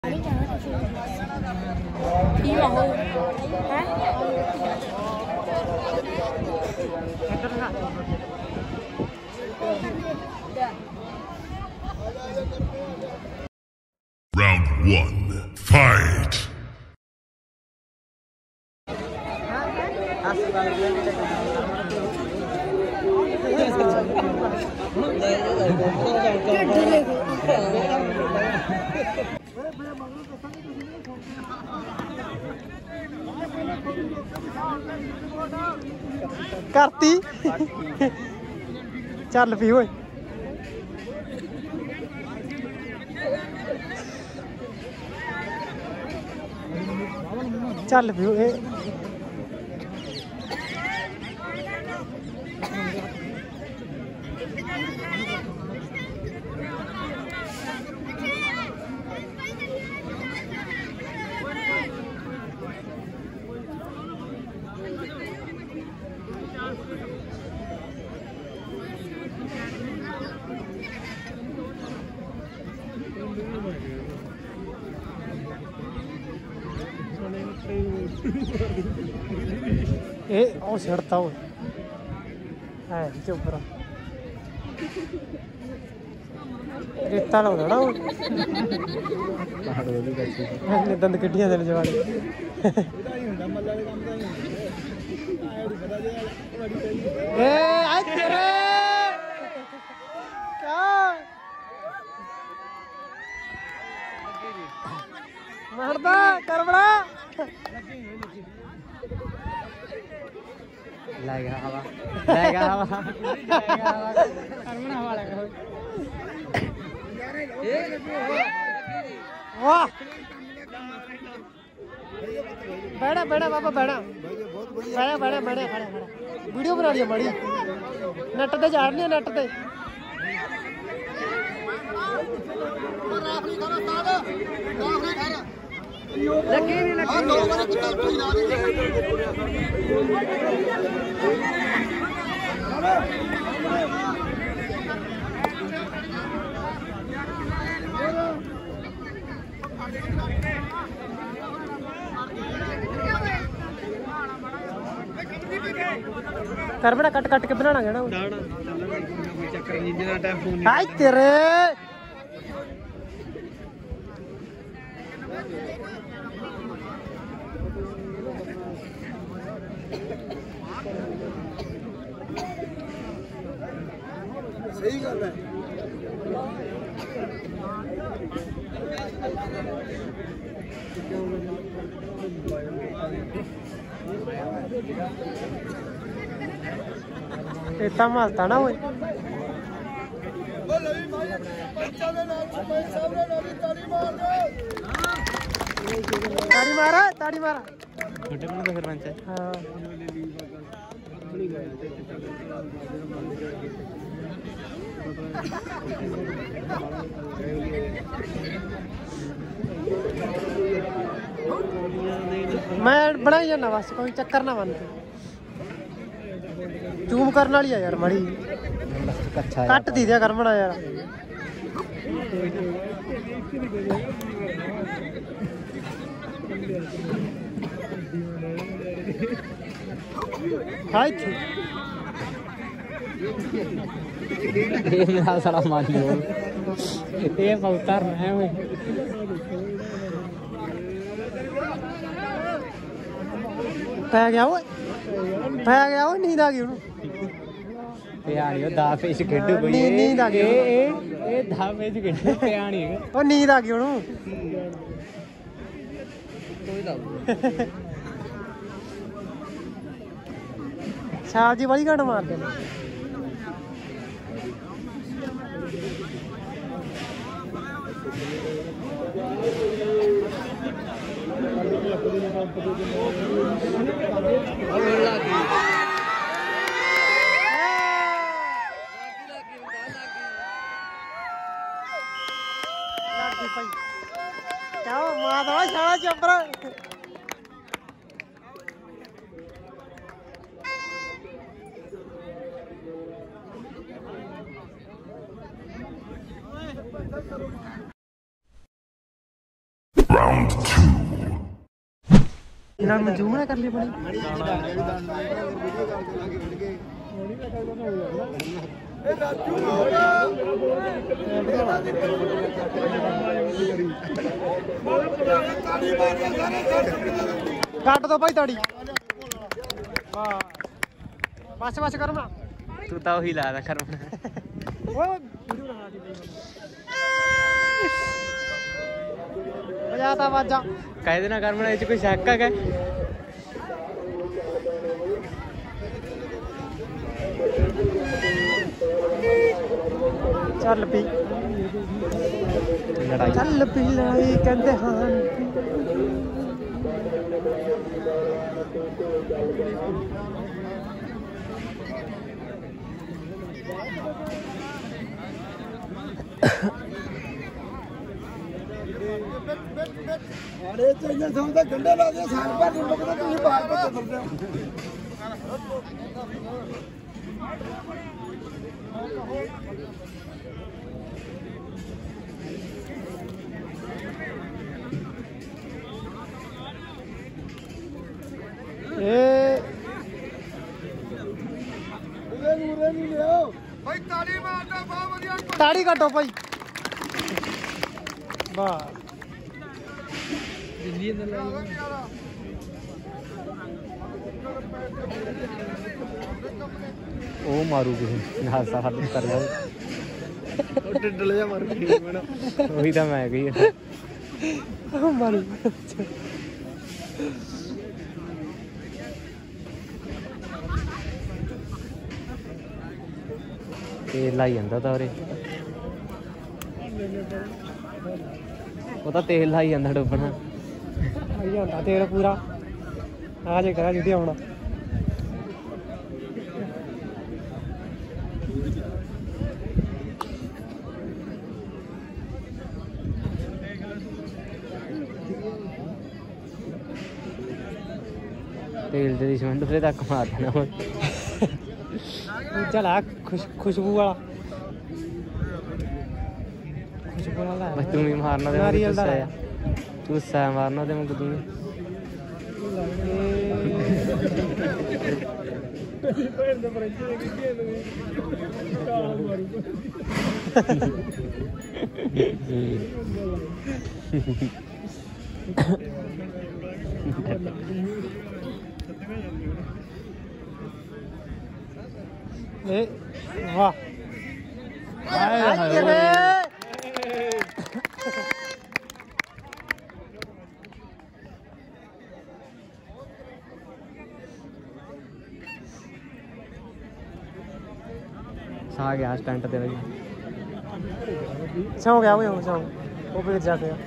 Round 1, fight! करती चल P ओए चल पी ओए ओ छड़ता हो है चुप रहा रेता लाउंदा ना दंद कड्डियां दे जवाड़े ए आई तेरे क्या मारदा कर बड़ा लाएगा हवा करमना हवा लगा वाह बैठा बैठा बाबा बैठा बैठा बैठा बैठा खड़ा खड़ा वीडियो बना लिया बड़ी नेट ते चाड़नी नेट ते लगी नहीं लगी कर बड़ा कट कट के बनाना है ना हाय तेरे सही गल है इतना मालता ना वो ताड़ी मारा छोटे बंदे तो सरपंच है हाँ मैं बनाई जाना बस कोई चक्कर ना बन जूम करने वाली है यार मड़ी कट दी दिया कर बना यार हाय मेरा साला मान लो ये उतर रहा है पै गया वो नींद आ गई प्याणी दा पेच खेडू कोई नींद आ गई ए दा पेच खेडू प्याणी ओ नींद आ गई ओनू साहब जी बड़ी घट मारते हैं क्या माता शाला चपरा Round 2. ਇਹਨਾਂ ਨੂੰ ਜੂਮ ਨਾ ਕਰ ਲਈ ਬੜੀ ਕੱਟ ਦੋ ਭਾਈ ਤਾੜੀ ਵਾਹ ਬਸ ਬਸ ਕਰਮਾ ਤੂੰ ਤਾਂ ਉਹੀ ਲਾ ਦਾ ਕਰਮਾ ਓਏ ਵੀਡੀਓ ਬਣਾ ਦੀ ਵਜਾ ਤਾ ਵਾਜਾ ਕਾਇਦੇ ਨਾ ਕਰਮਾ ਇਹ ਚ ਕੋਈ ਸ਼ੱਕ ਹੈ ਚੱਲ ਪੀ ਲੜਾਈ ਚੱਲ ਪੀ ਲੜਾਈ ਕਹਿੰਦੇ ਹਾਂ अरे चाहिए समझता गंडा ला दिया साल भर नहीं मुकता तू ये बाहर पे चल रहे भाई ताली मारना बहुत बढ़िया ताड़ी काटो भाई वाह ਉਹ ਮਾਰੂ ਕਿਸੇ ਹਾਸਾ ਹੱਦ ਕਰ ਲਿਆ ਉਹ ਡਿੱਡਲ ਜਾ ਮਾਰੂ ਮੈਨੂੰ ਉਹੀ ਤਾਂ ਮੈਂ ਕਹੀ ਉਹ ਮਾਰੂ ਤੇਲ ਲਾਈ ਜਾਂਦਾ ਤਾਂ ਉਰੇ ਉਹ ਤਾਂ ਤੇਲ ਲਾਈ ਜਾਂਦਾ ਡੁੱਬਣਾ ਆਈ ਜਾਂਦਾ ਤੇਲ ਪੂਰਾ ਆ ਜੇ ਕਰਾ ਜਿੱਦੇ ਆਉਣਾ ਤੇਲ ਦੇ ਸਮੈਂਟ ਫਿਰ ਤੱਕ ਮਾਰ ਦੇਣਾ ਚੱਲ ਆ ਖੁਸ਼ਬੂ ਵਾਲਾ ਖੁਸ਼ਬੂ ਵਾਲਾ ਬਸ ਤੂੰ ਵੀ ਮਾਰਨਾ ਤੇ ਨਾਰੀਅਲ ਦਾ ਤੂੰ ਸਾ ਮਾਰਨਾ ਤੇ ਮੈਂ ਤੂੰ वाह आ गया स्टंट दे भाई सो गया वो फिर जाते हैं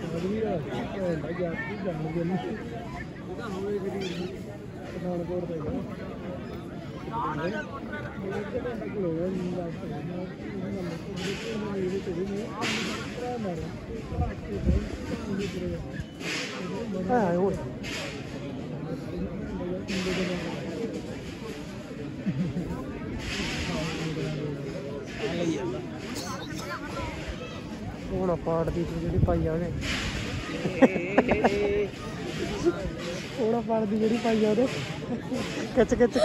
ਹੁਣ ਪਾੜ ਦੀ ਜਿਹੜੀ ਪਾਈ ਆ ਉਹਨੇ ਹੁਣ ਪਾੜ ਦੀ ਜਿਹੜੀ ਪਾਈ ਆ ਉਹਦੇ ਖਿੱਚ ਕੇ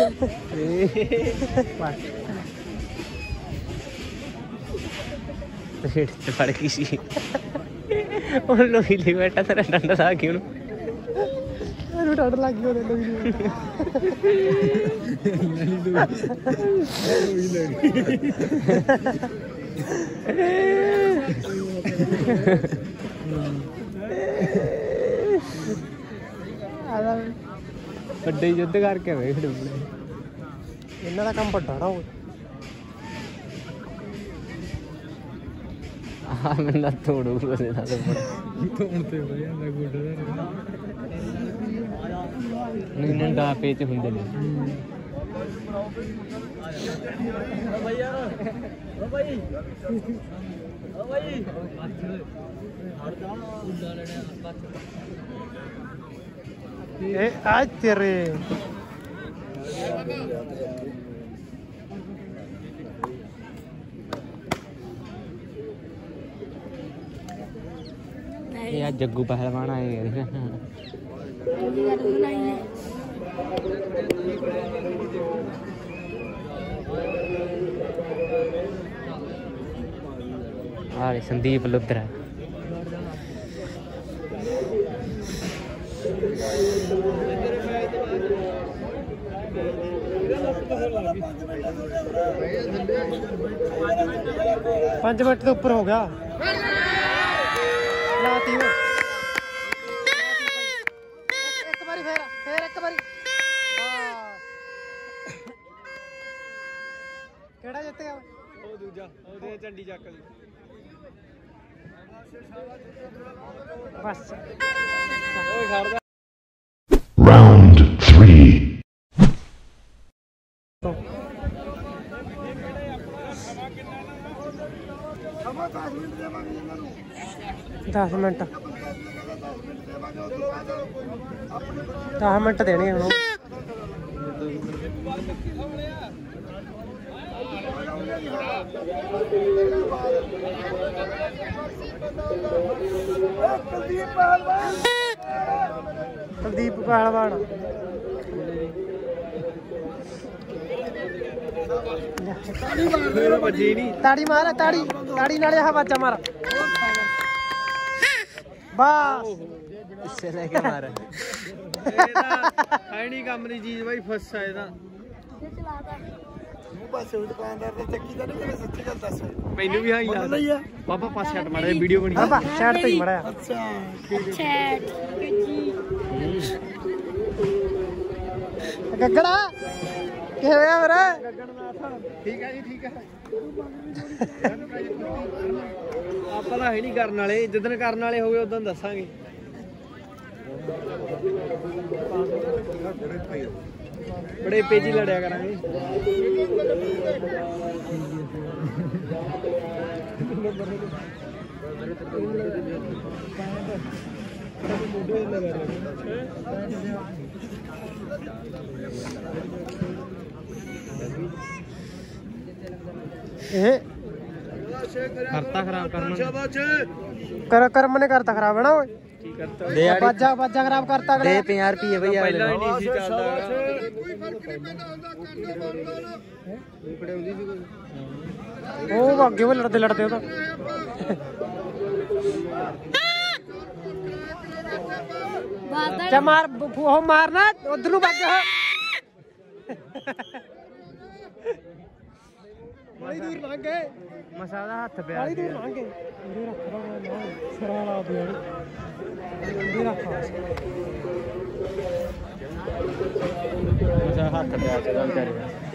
ਪੇਟ ਤੇ ਫੜ ਗਈ ਸੀ ਉਹ ਲੋਹੀ ਲਈ ਬੈਠਾ ਤੇਰਾ ਡੰਡਾ ਲਾ ਕੇ ਉਹਨੂੰ ਡੰਡ ਲੱਗ ਗਿਆ ਉਹਦੇ ਲੋਹੀ ਵੱਡੇ ਯੁੱਧ ਕਰਕੇ ਵੇਖ ਡੁੱਬਣੇ ਇਹਨਾਂ ਦਾ ਕੰਮ ਵੱਡਾ ਨਾ ਹੋਵੇ ਆ ਮੈਨੂੰ ਤੋੜੂ ਉਹਦੇ ਨਾਲ ਤੋੜ ਤੇ ਹੋ ਜਾਂਦਾ ਗੁੱਡਾ ਨਹੀਂ ਨੰਡਾ ਪੇਚ ਹੁੰਦੇ ਨੇ आ तेरे जग्गू पहलवान आए अरे संदीप लुद्रा पांच मिनट तो ऊपर हो गया लाती हूँ एक बारी फिर एक बारी केड़ा जित गया ਉਹ ਦੂਜਾ ਉਹਦੇ ਝੰਡੀ ਚੱਕ ਲਈ ਬਸ ਓਏ ਛੱਡ Round 3. ਸਮਾਂ 10 ਮਿੰਟ ਦੇਵਾਂਗੇ ਇਹਨਾਂ ਨੂੰ 10 ਮਿੰਟ 10 ਮਿੰਟ ਦੇਣੇ ਹੁਣ ਕੁਲਦੀਪ ਪਹਿਲਵਾਨ ਤਾੜੀ ਮਾਰ ਤਾੜੀ ਨਾਲੇ ਹਵਾਚਾ ਮਾਰ ਬਸ ਇਸੇ ਲੈ ਕੇ ਮਾਰ ਹੈ ਨਹੀਂ ਕੰਮ ਦੀ ਚੀਜ਼ ਬਾਈ ਫਸ ਆ ਇਹਦਾ ਬਸ ਉਹ ਦੁਕਾਨਦਾਰ ਤੇ ਚੱਕੀ ਦਾ ਨਹੀਂ ਸੱਚੀ ਗੱਲ ਦੱਸ ਮੈਨੂੰ ਵੀ ਹਾਂ ਯਾਰ ਬਾਬਾ ਪਾਸੇ ਹਟ ਮਾੜਾ ਵੀਡੀਓ ਬਣੀ ਬਾਬਾ ਸਾਈਡ ਤੇ ਹੀ ਮੜਿਆ ਅੱਛਾ ਗੱਗੜਾ ਕੀ ਹੋਇਆ ਮੇਰਾ ਠੀਕ ਹੈ ਜੀ ਠੀਕ ਹੈ ਆਪਾਂ ਤਾਂ ਹੈ ਨਹੀਂ ਕਰਨ ਵਾਲੇ ਜਿੱਦਣ ਕਰਨ ਵਾਲੇ ਹੋਵੇ ਉਦੋਂ ਦੱਸਾਂਗੇ ਬੜੇ ਪੇਜੀ ਲੜਿਆ ਕਰਾਂਗੇ ਇਹ ਕਰਤਾ ਖਰਾਬ ਕਰਮ ਨੇ ਕਰਤਾ ਖਰਾਬ ਹੈ ਨਾ ਓਏ ਕੀ ਕਰਤਾ ਦੇ ਬਾਜਾ ਖਰਾਬ ਕਰਤਾ ਅਗਲੇ ਦੇ 50 ਰੁਪਏ ਬਈ ਆ ਪਹਿਲਾਂ ਹੀ ਨਹੀਂ ਸੀ ਚੱਲਦਾ ਕੋਈ ਫਰਕ ਨਹੀਂ ਪੈਂਦਾ ਹੁੰਦਾ ਕਰਨਾ ਬਣਦਾ ਨਾ ਕੋਈ ਪੜੇ ਹੁੰਦੀ ਸੀ ਕੋਈ ਉਹ ਅੱਗੇ ਉਹ ਲੜਦੇ ਉਹ ਤਾਂ ਚਾ ਮਾਰ ਉਹ ਮਾਰਨਾ ਉਧਰ ਨੂੰ ਵੱਜ ਬੜੀ ਦੂਰ ਲੰਘ ਗਏ ਮਸਾ ਦਾ ਹੱਥ ਪਿਆ ਬੜੀ ਦੂਰ ਲੰਘ ਗਏ ਉਹਦੇ ਰੱਖਦਾ ਮੈਂ ਸਰਾ ਲਾ ਪਿਆ ਉਹਦੇ ਰੱਖਾ ਮਸਾ ਹੱਥ ਪਿਆ ਚਲਾ ਵਿਚਾਰੇ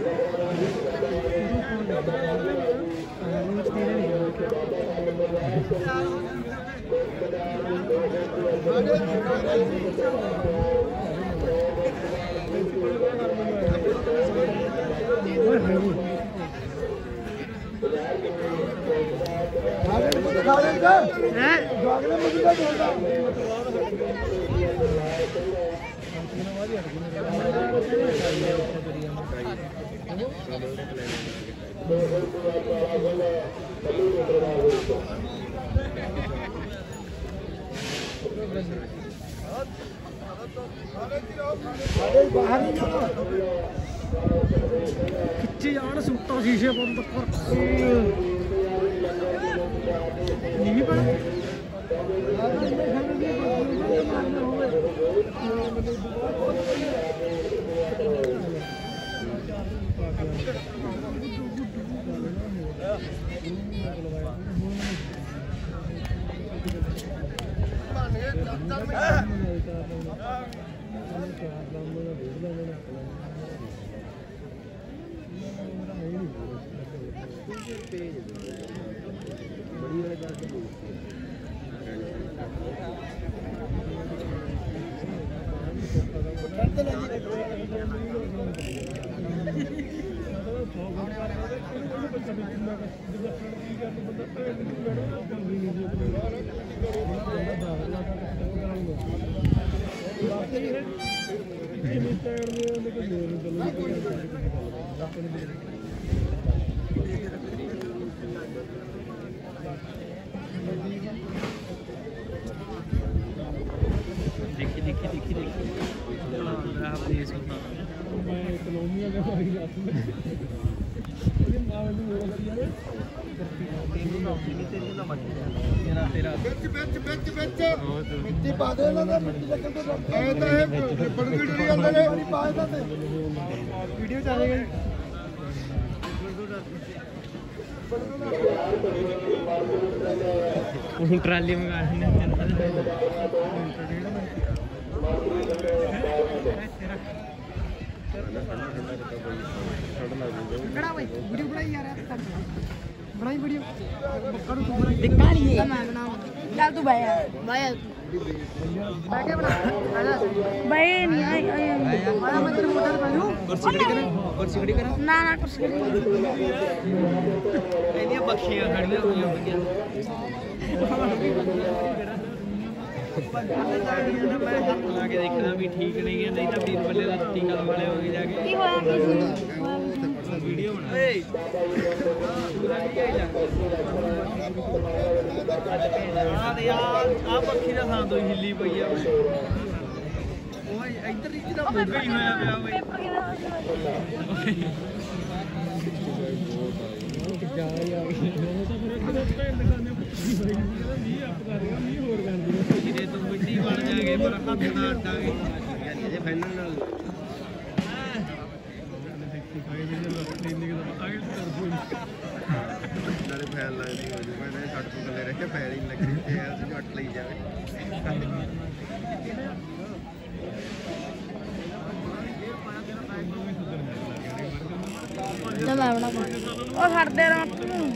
खिच्चे जान सूटा शीशे बंद कर नहीं पड़ा ਮਿੱਟੀ ਪਾ ਦੇ ਇਹਨਾਂ ਦਾ ਮਿੱਟੀ ਲੱਗਣ ਤੋਂ ਇਹ ਤਾਂ ਇਹ ਬੜੀ ਡਰੀ ਜਾਂਦੇ ਨੇ ਪਾ ਇਹਨਾਂ ਤੇ ਵੀਡੀਓ ਚੱਲੇਗਾ ਹੁਣ ਟਰਾਲੀ ਮੰਗਾ ਲੈਣੇ ਕਿਹੜਾ ਬਈ ਵੀਡੀਓ ਬਣਾਈ ਯਾਰ ਬਣਾਈ ਵੀਡੀਓ ਬੱਕਾ ਨੂੰ ਤੂੰ ਬਣਾਈ ਦਿਖਾ ਨਹੀਂ ਹੈ ਮੈਂ ਬਣਾਵਾਂ ਚੱਲ ਤੂੰ ਬਾਇਆ ਬਾਇਆ ਮੈਂ ਕਿਹਾ ਬਣਾ ਬਾਇਆ ਨਹੀਂ ਆਇਆ ਆਇਆ ਮੈਂ ਤੇਰੇ ਮੋਟਰ ਪਾ ਲੂੰ ਕੁਰਸੀ ਖੜੀ ਕਰਾਂ ਨਾ ਨਾ ਕੁਛ ਨਹੀਂ ਇਹਦੀਆਂ ਬਖਸ਼ੀਆਂ ਖੜੀਆਂ ਹੋਈਆਂ ਹੋਈਆਂ ਮੈਂ ਹੱਥ ਲਾ ਕੇ ਦੇਖਣਾ ਵੀ ਠੀਕ ਨਹੀਂ ਹੈ ਨਹੀਂ ਤਾਂ ਵੀਰ ਬੱਲੇ ਦਾ ਟੀਕਾ ਲਵਾ ਲਿਆ ਹੋਗੇ ਜਾ ਕੇ ਕੀ ਹੋਇਆ ਕਿਸੇ ਨੂੰ ਵੀਡੀਓ ਬਣਾ ਓਏ ਆ ਪੱਖੀ ਦਾ ਥਾਂ ਤੋਂ ਹਿੱਲੀ ਪਈ ਆ ਓਏ ਇੱਧਰ ਹੀ ਜਿਹੜਾ ਮੁੱਗਾ ਹੀ ਹੋਇਆ ਪਿਆ ਓਏ ਜਿਹਦੇ ਤੋਂ ਮਿੱਟੀ ਬਣ ਜਾਗੇ ਪਰ ਹੱਥ ਨਾ ਅੱਡਾਂਗੇ ਜੇ ਫਾਈਨਲ ਨਾਲ ਨਾਲੇ ਫੈਲ ਲੱਗਦੀ ਹੋ ਜੂ ਮੈਂ ਛੱਡ ਤੋਂ ਥੱਲੇ ਰਹਿ ਕੇ ਫੈਲ ਹੀ ਲੱਗੀ ਤੇ ਯਾਰ ਝੱਟ ਲਈ ਜਾਵੇ ਚੱਲ ਆ ਬਣਾ ਉਹ ਛੱਡਦੇ ਰਾਂ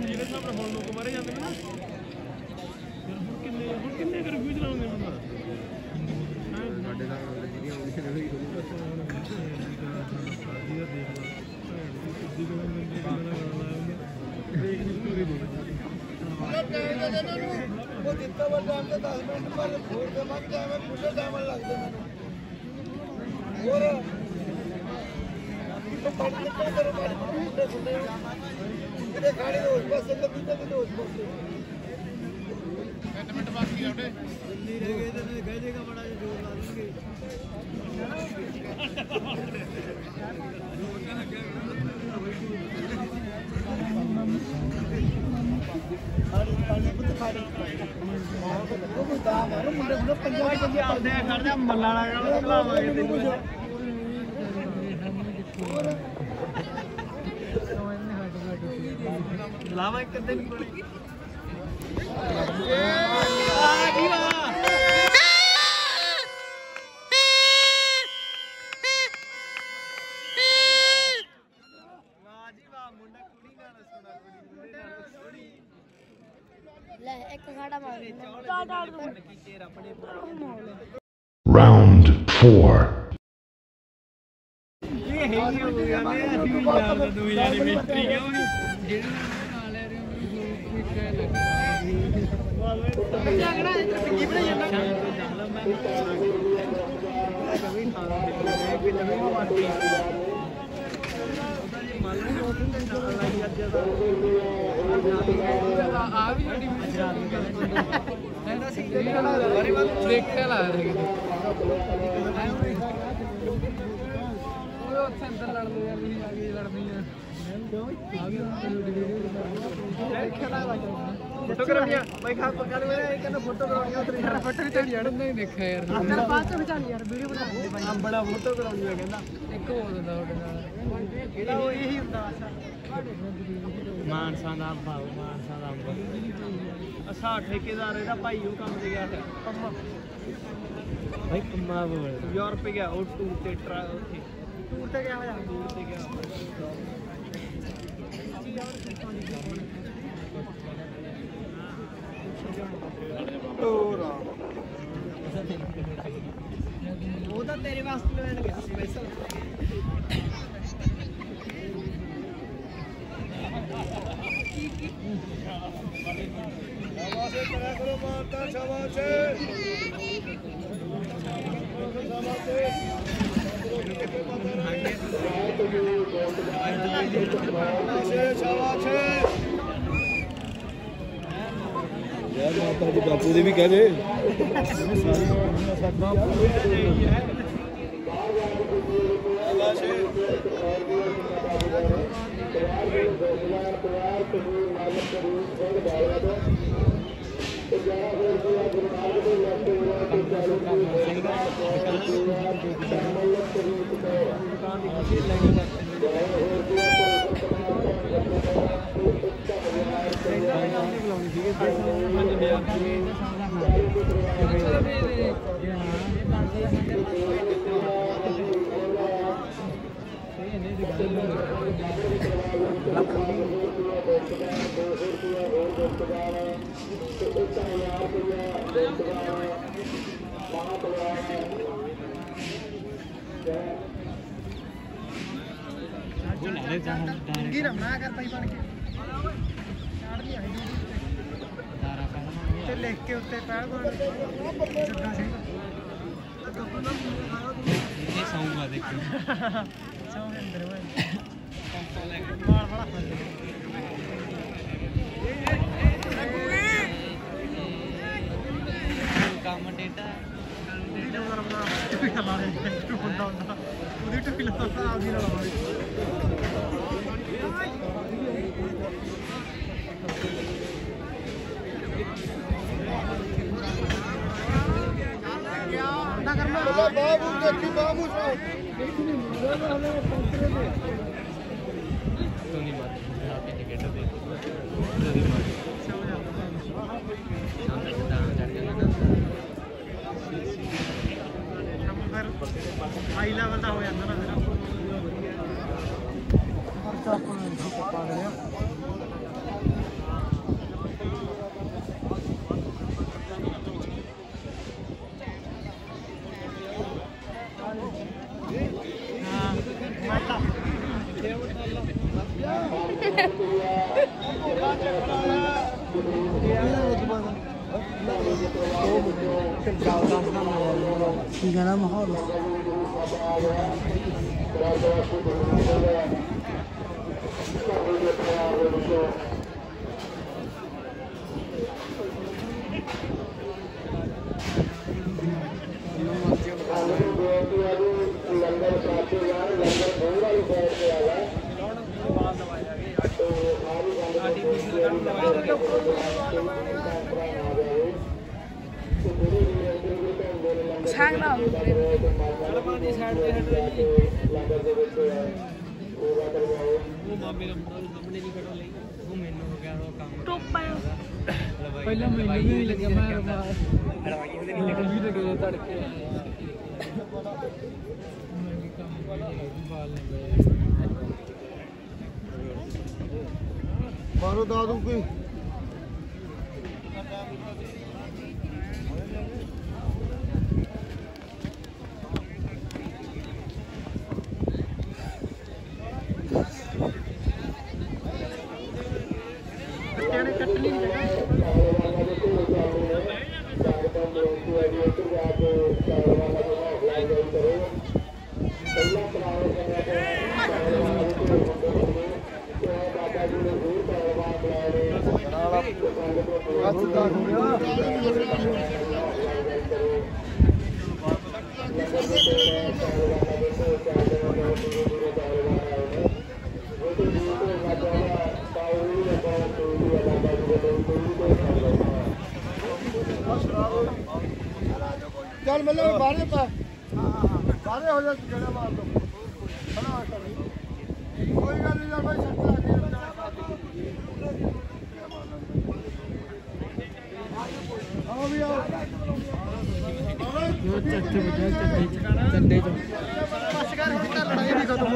ਸਾਡੇ ਨਾਲ ਜਿਹੜੀਆਂ ਆਉਂਦੀਆਂ ਨੇ ਉਹ ਜਿੱਤਾ ਵਾ ਟਾਈਮ ਤੇ 10 ਮਿੰਟ ਪਰ ਹੋਰ ਦੇ ਮੱਕ ਜਾਵੇਂ ਪੁੱਲੇ ਜਾਵਣ ਲੱਗਦੇ ਮੈਨੂੰ ਹੋਰ ਕਿਤੇ ਖਾੜੀ ਦੇ ਉਸ ਪਾਸੇ ਤੇ ਕਿਤੇ ਉਸ ਪਾਸੇ 10 ਮਿੰਟ ਬਾਕੀ ਆ ਉਹਦੇ ਜਲਦੀ ਰਹਿ ਗਏ ਤੇ ਕਹਿ ਦੇਗਾ ਬੜਾ ਜਿਹਾ ਜ਼ੋਰ ਲਾ ਦੇਣਗੇ ਚੱਲਦੇ ਆ ਖੜ ਜਾ ਮੱਲਾ ਵਾਲਾ ਖਲਾਵਾਂਗੇ ਤੈਨੂੰ ਲਾਵਾ ਇੱਕ ਦਿਨ ਕੋਲੇ ਲੈ ਇੱਕ ਖਾੜਾ ਮਾਰ Round 4. ਇਹ ਹੈਗੀ ਹੋ ਜਾਂਦੇ ਅਸੀਂ ਵੀ ਜਾਣਦੇ ਦੋ ਜਾਨੀ ਮਿਸਤਰੀ ਕਿਉਂ ਨਹੀਂ ਜਿਹੜੇ ਨਾਲ ਲੈ ਰਹੇ ਹੋ ਜਾਗਣਾ ਕੀ ਬਣਾਈ ਜਾਂਦਾ ਮੈਂ ਕਵੀ ਖਾਣਾ ਕਿ ਨਵੇਂ ਮਾਰਤੀ ਮੰਨ ਲਓ ਉਹ ਤੇ ਨਾਲ ਲਾਈ ਅੱਜ ਆ ਵੀ ਜਿਹੜੀ ਇਹਦਾ ਸੀ ਵਾਰੀ ਵਾਰ ਦੇਖ ਕੇ ਲਾ ਰਹੇ ਉਹ ਉੱਥੇ ਅੰਦਰ ਲੜਦੇ ਯਾਰ ਤੁਸੀਂ ਆ ਕੇ ਲੜਦੇ ਆ ਕਿਉਂ ਆ ਗਏ ਖੇਲਾ ਲੱਗਾ ਫੋਟੋ ਕਰਾਉਣੀਆਂ ਬਾਈ ਖਾ ਪਕੜ ਮੇਰੇ ਇਹ ਕਹਿੰਦਾ ਫੋਟੋ ਕਰਾਉਣੀਆਂ ਉਤਰੀ ਯਾਰ ਫੋਟੋ ਵੀ ਚੜੀ ਯਾਰ ਨਹੀਂ ਦੇਖਿਆ ਯਾਰ ਅੰਦਰ ਬਾਅਦ ਚ ਵਿਚਾਲ ਯਾਰ ਵੀਡੀਓ ਬਣਾ ਦੇ ਬਾਈ ਬੜਾ ਫੋਟੋ ਕਰਾਉਣੀ ਆ ਕਹਿੰਦਾ ਇੱਕ ਹੋ ਦਿੰਦਾ ਤੁਹਾਡੇ ਨਾਲ ਇਹਦਾ ਉਹ ਇਹੀ ਹੁੰਦਾ ਮਾਨਸਾ ਦਾ ਭਾਉ ਮਾਨਸਾ ਦਾ ਅਸਾ ਠੇਕੇਦਾਰ ਇਹਦਾ ਭਾਈ ਉਹ ਕੰਮ ਤੇ ਗਿਆ ਪੰਮਾ ਭਾਈ ਪੰਮਾ ਬੋਲ ਯੂਰਪ ਗਿਆ ਉਹ ਟੂਰ ਤੇ ਉੱਥੇ ਟੂਰ ਤੇ ਗਿਆ ਹੋਇਆ ਟੂਰ ਤੇ ਗਿਆ ਉਹ ਤਾਂ ਤੇਰੇ ਵਾਸਤੇ ਲੈਣ ਗਿਆ ਸਪੈਸ਼ਲ ਸ਼ਾਬਾਸ਼ ਕਰਾ ਕਰੋ ਮਾਰਤਾ ਸ਼ਾਬਾਸ਼ ਸ਼ਾਬਾਸ਼ ਅੱਜ ਬਾਪੂ ਦੇ ਵੀ ਕਹਿ ਦੇ ਕੀ ਰਮਣਾ ਕਰ ਭਾਈ ਬਣ ਕੇ ਚਾੜਦੀ ਆਈ ਤੇ ਲਿਖ ਕੇ ਉੱਤੇ ਪੈਰ ਬਣ ਜੱਗਾ ਸਿੰਘ ਇਹ ਸੌਂਗਾ ਦੇਖੋ ਸੌਂਗੇ ਅੰਦਰ ਓਏ ਮਾਰ ਬੜਾ ਕੰਮ ਡੇਟਾ ਬਣਾ ਟੁੱਟੀ ਲਾ ਦੇ ਟੁੱਟਦਾ ਹੁੰਦਾ ਉਹਦੀ ਟੁੱਟੀ ਲਾ ਆਪਦੀ ਨਾਲ ਲਾਵਾਂਗੇ बाबू देखी बाबू हाई लेवल का हो जाता ना ਕੀ ਕਹਿਣਾ ਮਾਹੌਲ ਛਾਂਗਦਾ ਪਾਣੀ ਸਾਈਡ ਤੇ ਹਟ ਰਹੀ ਉਹ ਮਾਮੇ ਦਾ ਸਾਹਮਣੇ ਨਹੀਂ ਕੱਢੋ ਲਈ ਉਹ ਮੈਨੂੰ ਹੋ ਗਿਆ ਉਹ ਕੰਮ ਟੋਪਾ ਪਹਿਲਾਂ ਮੈਨੂੰ ਵੀ ਨਹੀਂ ਲੱਗਿਆ ਮੈਂ ਹੜਵਾਈ ਉਹਦੇ ਨਹੀਂ ਲੱਗਿਆ ਵੀ ਲੱਗੇ ਤੜਕੇ मारो दादू की कटनी चल मतलब बारे पा बारे हो जाए गड़ा मार दो कोई गल नहीं भाई सकता आओ भी आओ चट्टे चट्टे चट्टे बस कर लड़ाई नहीं खत्म